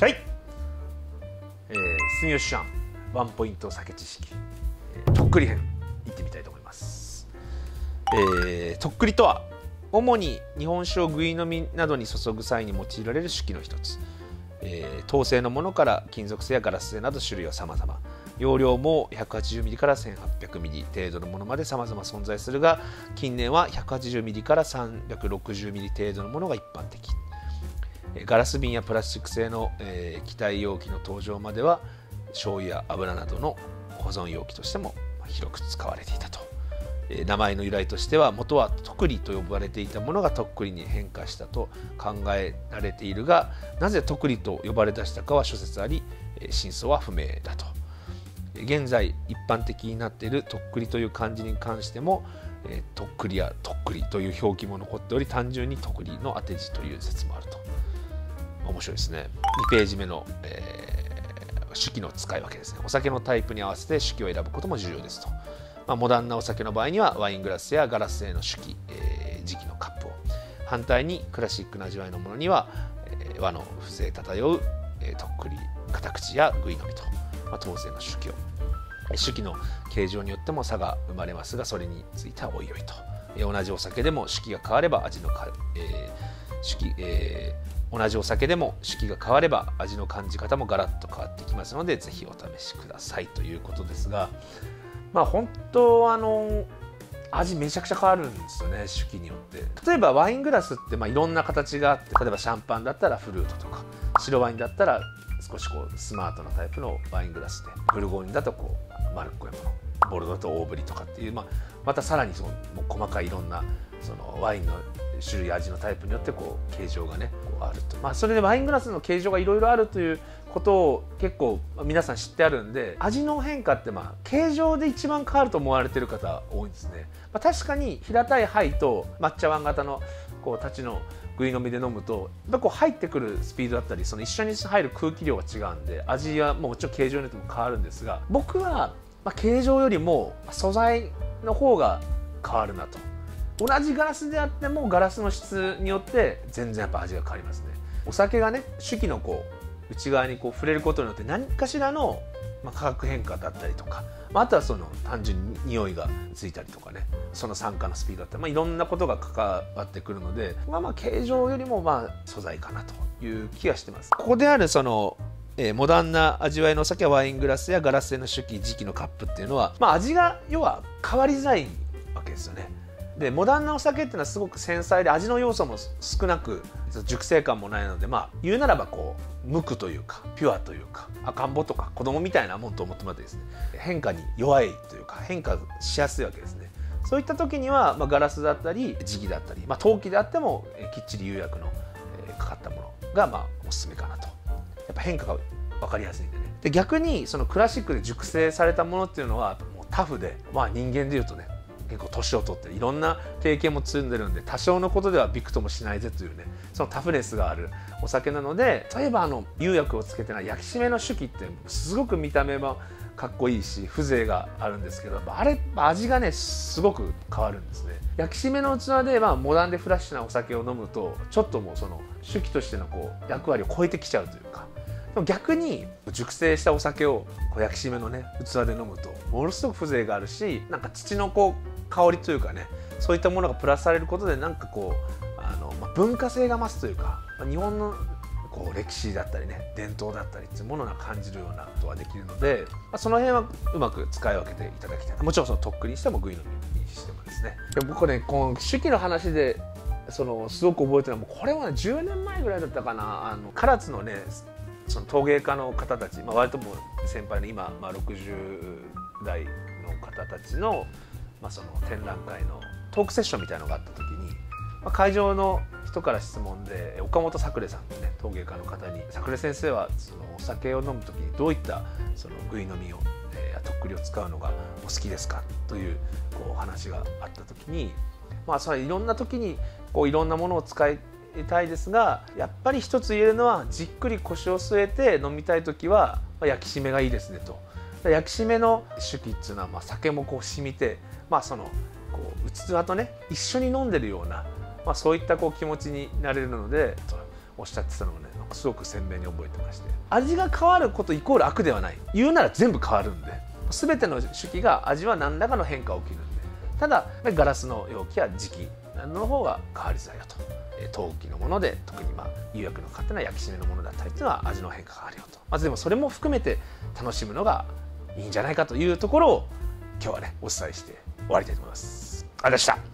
しゃい、住吉シャンワンポイント酒知識、とっくり編いってみたいと思います。とっくりとは主に日本酒をぐい飲みなどに注ぐ際に用いられる酒器の一つ。陶製のものから金属製やガラス製など種類は様々、容量も 180ml から 1800ml 程度のものまで様々存在するが、近年は 180ml から 360ml 程度のものが一般的。ガラス瓶やプラスチック製の、気体容器の登場までは醤油や油などの保存容器としても広く使われていたと。名前の由来としては、元はとくりと呼ばれていたものがとっくりに変化したと考えられているが、なぜとくりと呼ばれ出したかは諸説あり、真相は不明だと。現在一般的になっているとっくりという漢字に関しても、とっくりやとっくりという表記も残っており、単純にとくりの当て字という説もあると。面白いですね。2ページ目の、酒器の使い分けですね。お酒のタイプに合わせて酒器を選ぶことも重要ですと。モダンなお酒の場合にはワイングラスやガラス製の酒器、磁器のカップを、反対にクラシックな味わいのものには、和の風情漂う、とっくり片口やぐい飲みと、当製の酒器を、酒器の形状によっても差が生まれますが、それについてはおいおいと。同じお酒でも酒器が変われば味の同じお酒でも酒器が変われば味の感じ方もガラッと変わってきますので、ぜひお試しくださいということですが、本当味めちゃくちゃ変わるんですよね、酒器によって。例えばワイングラスっていろんな形があって、例えばシャンパンだったらフルートとか、白ワインだったら少しスマートなタイプのワイングラスで、ブルゴーニュだと丸っこいもの、ボルドーと大ぶりとかっていう、またさらにもう細かいいろんなワインの種類、味のタイプによって形状がねあると。それでワイングラスの形状がいろいろあるということを結構皆さん知ってあるんで、味の変化って形状で一番変わると思われてる方多いんですね。確かに平たい杯と抹茶碗型の立ちのぐい飲みで飲むと、やっぱ入ってくるスピードだったり、一緒に入る空気量が違うんで、味はもちろん形状によっても変わるんですが、僕は形状よりも素材の方が変わるなと。同じガラスであってもガラスの質によって全然やっぱ味が変わりますね。お酒がね、酒器の内側に触れることによって何かしらの化学変化だったりとか、あとは単純に匂いがついたりとかね、その酸化のスピードだったり、いろんなことが関わってくるので、形状よりも素材かなという気がしてます。ここであるモダンな味わいのお酒はワイングラスやガラス製の酒器、磁器のカップっていうのは、味が要は変わりづらいわけですよね。でモダンなお酒っていうのはすごく繊細で、味の要素も少なく熟成感もないので、言うならば無垢というかピュアというか、赤ん坊とか子供みたいなもんと思ってもらってですね、変化に弱いというか変化しやすいわけですね。そういった時には、ガラスだったり磁器だったり、陶器であってもきっちり釉薬のかかったものがおすすめかなと。やっぱ変化が分かりやすいんでね。で逆にクラシックで熟成されたものっていうのはもうタフで、人間でいうとね、結構年を取っていろんな経験も積んでるんで、多少のことではびくともしないぜというね、そのタフネスがあるお酒なので、例えば釉薬をつけてない焼き締めの酒器ってすごく見た目もかっこいいし風情があるんですけど、あれ味がねすごく変わるんですね。焼き締めの器でモダンでフラッシュなお酒を飲むと、ちょっともう酒器としての役割を超えてきちゃうというか、でも逆に熟成したお酒を焼き締めのね器で飲むとものすごく風情があるし、土の香りというかね、そういったものがプラスされることで文化性が増すというか、日本の歴史だったりね、伝統だったりっていうものが感じるようなことができるので、その辺はうまく使い分けていただきたい。もちろんとっくりにしてもぐい飲みにしてもですね。で僕ね、この酒器の話ですごく覚えてるのは、これはね10年前ぐらいだったかな、唐津のね陶芸家の方たち、割ともう先輩の今、60代の方たちの展覧会のトークセッションみたいなのがあった時に、会場の人から質問で、岡本さくれさんとね、陶芸家の方に、さくれ先生はお酒を飲む時にどういったぐい飲みを、とっくりを使うのがお好きですかというお話があった時に、それいろんな時にいろんなものを使いたいですが、やっぱり一つ言えるのは、じっくり腰を据えて飲みたい時は焼き締めがいいですねと。焼き締めの酒器っていうのは酒も染みて、器とね一緒に飲んでるような、そういった気持ちになれるのでとおっしゃってたのをね、 すごく鮮明に覚えてまして、味が変わることイコール悪ではない、言うなら全部変わるんで、全ての酒器が味は何らかの変化が起きるんで、ただガラスの容器や磁器の方が変わりづらいよと、陶器のもので特に釉薬の勝手な焼き締めのものだったりっていうのは味の変化があるよと、まずでもそれも含めて楽しむのがいいんじゃないかというところを今日はねお伝えして終わりたいと思います。ありがとうございました。